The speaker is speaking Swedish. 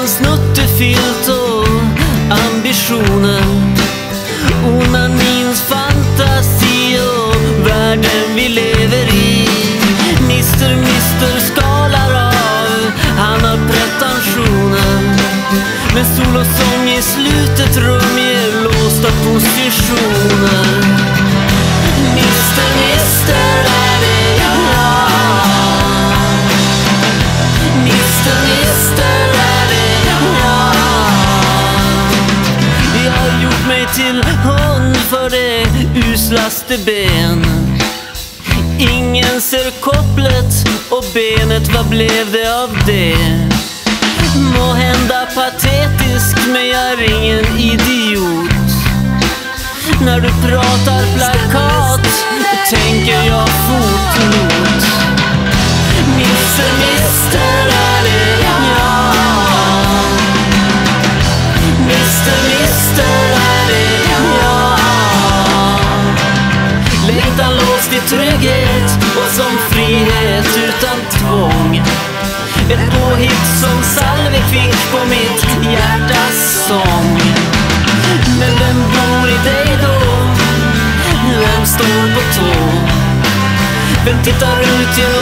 utan snuttefilt och ambitioner. Onanins fantasi och världen vi lever i. Mister skalar av, han har pretensioner. Men sol och sång i slutet rum ger låsta positioner. Mister är det jag. Mister är det jag. Jag har gjort mig till hund för det uslaste ben. Ingen ser kopplet och benet, vad blev det av det? Må hända patetisk, men jag är ingen idiot. När du pratar plakat tänker jag fotnot. Mister är det jag. Mister är det jag. Längtan låst i trygghet och som frihet utan tvång. Ett påhitt som Salvik fick på mitt hjärtas sång. Men vem bor i dig då? Vem står på tå? Vem tittar ut genom